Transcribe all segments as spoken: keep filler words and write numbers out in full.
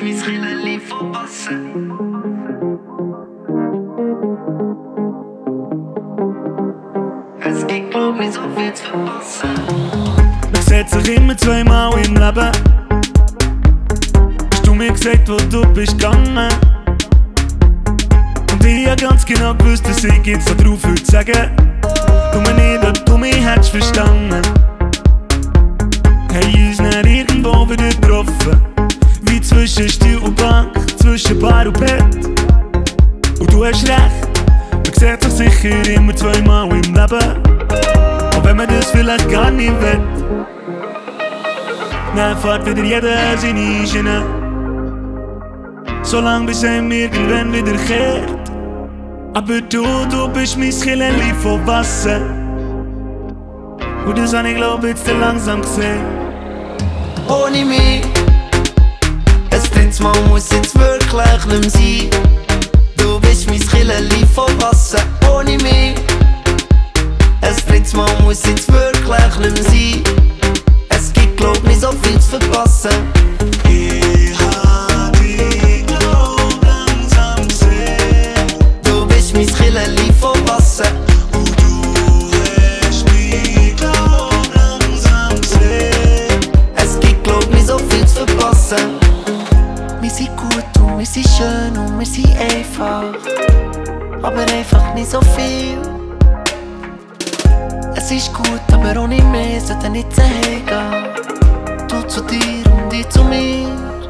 mein Schillerli verpassen. Es gibt glaub nicht so viel zu verpassen. Man sieht sich immer zweimal im Leben. Hast du mir gesagt, wo du bist gegangen? Und ich hab ganz genau gewusst, dass ich jetzt da drauf würde sagen. Nur nicht, ob du mich hättest verstanden. Haben uns nicht irgendwo wieder getroffen, wie zwischen Stuhl und Bank, zwischen Bar und Bett. Und du hast recht, man sieht sich sicher immer zweimal im Leben, auch wenn man das vielleicht gar nicht will. Dann fährt wieder jeder seine Schiene, solange bis einem irgendwann wiederkehrt. Aber du, du bist mein Schillerli von Wasser. Und das hab ich glaub jetzt langsam gesehen. Ohne mich, ein drittes Mal muss jetzt wirklich nicht mehr sein. Du bist mein Schillerli von Wasser. Ohne mich, ein drittes Mal muss jetzt wirklich nicht mehr sein. Es gibt glaub nicht so viel zu verpassen. Ich hab dich glaub langsam gesehen. Du bist mein Schillerli von Wasser. Und du hast mich glaub langsam gesehen. Es gibt glaub nicht so viel zu verpassen. Wir sind gut und wir sind schön und wir sind einfach, aber einfach nicht so viel. Es ist gut, aber ohne mehr sollte nicht zu Hause gehen. Du zu dir und ich zu mir.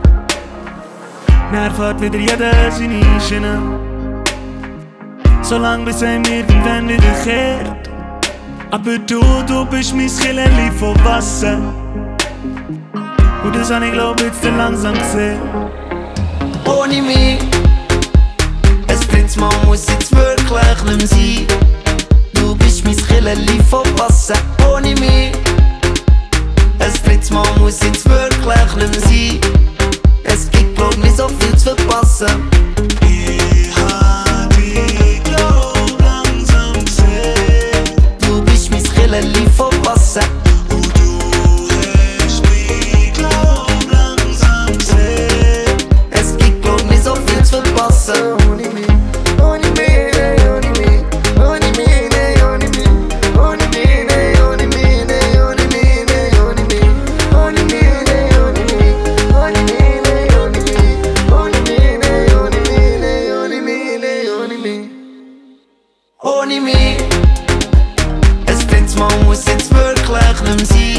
Dann fährt wieder jeder seine Schiene, solange bis einem irgendwann wiederkehrt. Aber du, du bist mein Schillerli von Wasser. Und das hab ich glaub jetzt langsam gesehen. Ohne mich, ein drittes Mal muss jetzt wirklich nicht mehr sein. Du bist mein Schillerli von Wasser. Ohne mich, ein drittes Mal muss jetzt wirklich nicht mehr sein. Es gibt glaub nicht so viel zu verpassen. Ich hab dich glaub langsam gesehen. Du bist mein Schillerli von Wasser. Und du hast mich glaub langsam gesehen. Es gibt glaub nicht so viel zu verpassen. Ohne mich, ohne mich, nee, ohne mich, ohne mich, nee, ohne mich, ohne mich, nee, ohne mich, nee, ohne mich, nee, ohne mich, ohne mich, nee, ohne mich, ohne mich, nee, ohne mich, ohne mich, nee, ohne mich, nee, ohne mich, nee, ohne mich. Ohne mich, ein drittes Mal muss jetzt wirklich nicht mehr sein.